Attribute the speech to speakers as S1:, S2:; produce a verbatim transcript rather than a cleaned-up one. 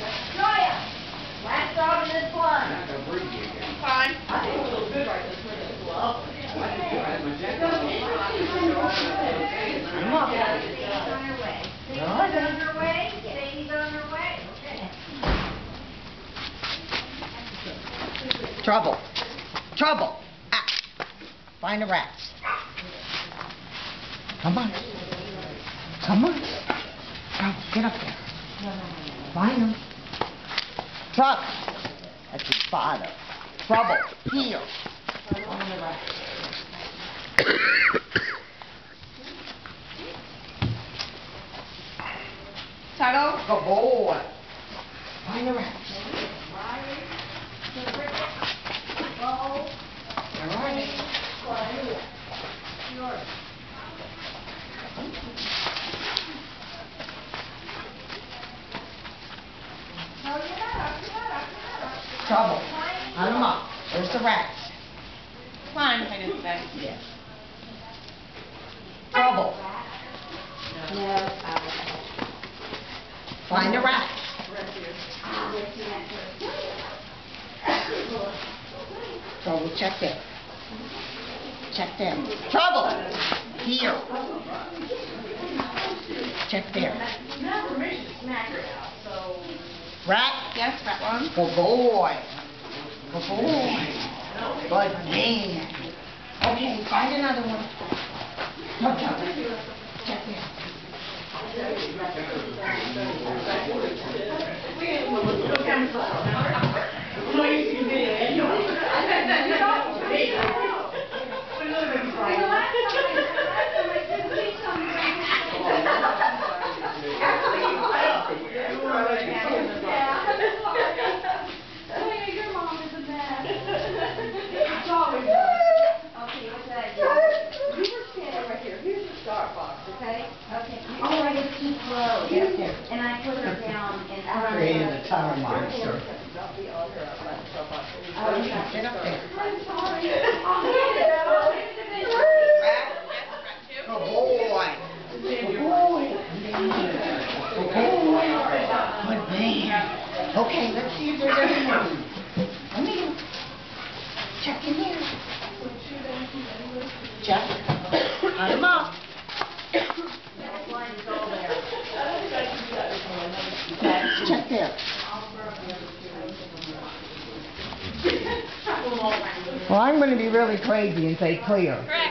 S1: Joya, last dog in this one.
S2: Fine.
S1: I think it feels good right this minute. It's lovely. Come on. Sadie's on her way. Sadie's on her way. Sadie's on her way. Okay.
S3: Trouble. Trouble. Ah. Find the rats. Come on. Come on. Trouble, get up there. Find them. Trouble. That's his father. Trouble. Here. Find the rats.
S2: Tuttle.
S3: Good boy. Find the rats. Trouble. Hunt them up. There's the rats.
S2: Fine, I didn't say.
S3: Yes. Trouble. Find the rats. Trouble, check there. Check there. Trouble! Here. Check there. Rat?
S2: Yes, rat one.
S3: Good boy. Good boy. Good man. Okay, find another one. Come, Trouble. Check there.
S1: Okay? Okay. All right, it's too slow.
S3: Yes, yes.
S1: And I put her down and I
S3: Created a tunnel monster.
S1: Oh,
S3: Get up there.
S1: I'm sorry. I'll hand it over.
S2: Rat. Yes, rat two.
S3: Good boy. Good boy. Good boy. Good man. Okay, let's see if there's any more. Come here. Check in here. Check. Hunt him up. Check there. Well, I'm going to be really crazy and say clear.
S2: Correct.